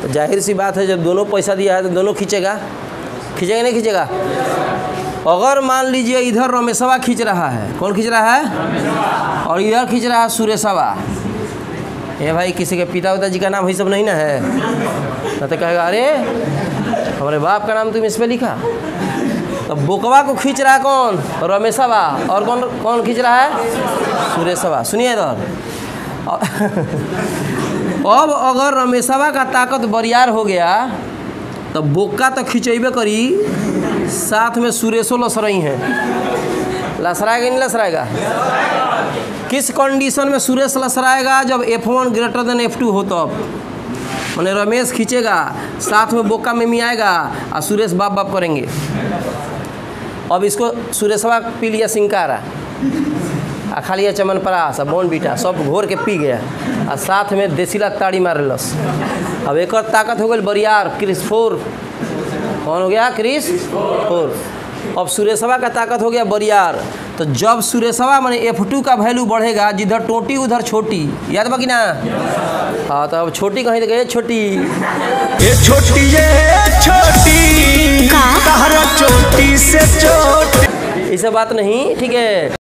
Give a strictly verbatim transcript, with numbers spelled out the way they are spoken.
तो जाहिर सी बात है जब दोनों पैसा दिया है तो दोनों खींचेगा, खींचेगा नहीं खींचेगा। अगर मान लीजिए इधर रमेशवा खींच रहा है, कौन खींच रहा है, और इधर खींच रहा है सुरेशवा, ये भाई किसी के पिता उता जी का नाम वही सब नहीं ना है, ना तो कहेगा अरे हमारे बाप का नाम तुम इस पर लिखा। तो बोकवा को खींच रहा है कौन, रमेशवा, और कौन कौन खींच रहा है, सुरेशवा। सुनिए इधर, अब अगर रमेशवा का ताकत बरियार हो गया तो बोका तो खिंचेबे करी, साथ में सुरेशो लसरई हैं, लसराएगा नहीं लसराएगा। किस कंडीशन में सुरेश लसराएगा, जब F one greater than F two हो तब, मैंने रमेश खींचेगा साथ में बोका में मी आएगा और सुरेश बाप बाप करेंगे। अब इसको सुरेशवा पी लिया सिंकारा आ खा लिया चमनप्राश बोन बीटा सब घोर के पी गया और साथ में देसीला ताड़ी मारलस। अब एक ताकत हो गई बरियार, क्रिस फोर, कौन हो गया, क्रिस फोर। अब सुरेशवा का ताकत हो गया बरियार। तो जब सुरेशवा माने एफ टू का वैल्यू बढ़ेगा, जिधर टोटी उधर छोटी, याद बाकी ना। हाँ तो अब छोटी कहीं तो गई छोटी, ये छोटी ये छोटी, छोटी से छोटी, ऐसा बात नहीं, ठीक है।